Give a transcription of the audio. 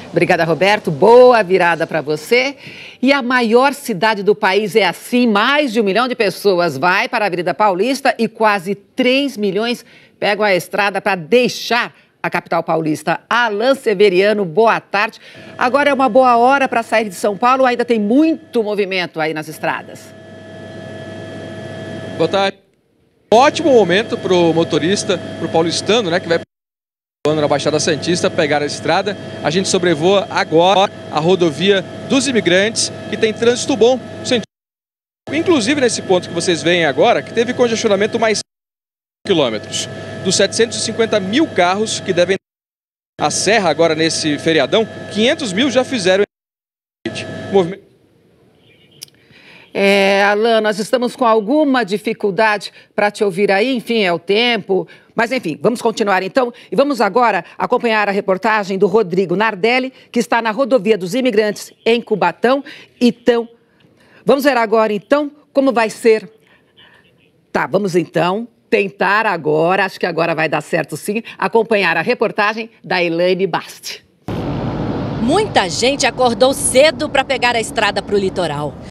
Obrigada, Roberto. Boa virada para você. E a maior cidade do país é assim, mais de 1 milhão de pessoas vai para a Avenida Paulista e quase 3 milhões pegam a estrada para deixar a capital paulista. Alan Severiano, boa tarde. Agora é uma boa hora para sair de São Paulo, ainda tem muito movimento aí nas estradas. Boa tarde. Ótimo momento para o motorista, para o paulistano, né, que vai na Baixada Santista pegar a estrada. A gente sobrevoa agora a rodovia dos Imigrantes, que tem trânsito bom. Inclusive nesse ponto que vocês veem agora, que teve congestionamento mais quilômetros. Dos 750 mil carros que devem a serra agora nesse feriadão, 500 mil já fizeram movimento. Alan, nós estamos com alguma dificuldade para te ouvir aí, enfim, é o tempo. Mas, enfim, vamos continuar então e vamos agora acompanhar a reportagem do Rodrigo Nardelli, que está na rodovia dos Imigrantes em Cubatão. Então, vamos ver agora então como vai ser. Tá, vamos então tentar agora, acho que agora vai dar certo sim, acompanhar a reportagem da Elaine Basti. Muita gente acordou cedo para pegar a estrada para o litoral.